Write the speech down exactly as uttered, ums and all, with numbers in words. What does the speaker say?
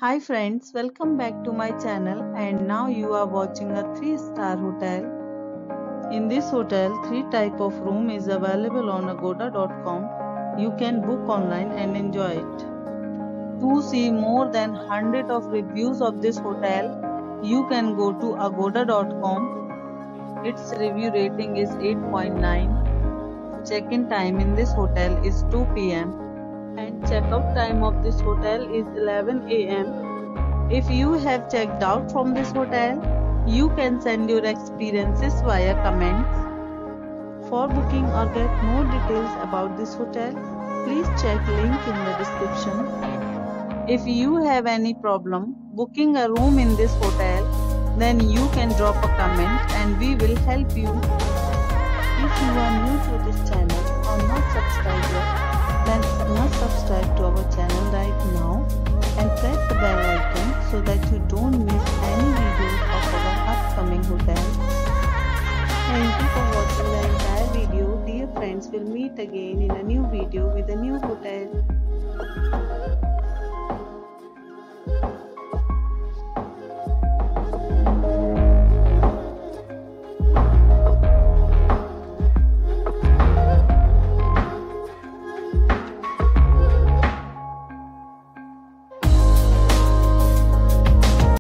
Hi friends, welcome back to my channel and now you are watching a three star hotel. In this hotel, three type of room is available on agoda dot com. You can book online and enjoy it. To see more than one hundred of reviews of this hotel, you can go to agoda dot com. Its review rating is eight point nine. Check-in time in this hotel is two p m and check-out time of this hotel is eleven a m If you have checked out from this hotel, you can send your experiences via comments. For booking or get more details about this hotel, please check link in the description. If you have any problem booking a room in this hotel, then you can drop a comment and we will help you. If you are new to this channel or not subscribed yet, then must subscribe to our channel right now and press the bell icon so that you don't miss any videos of our upcoming hotel. Thank you for watching the entire video. Dear friends, we'll meet again in a new video with a new hotel.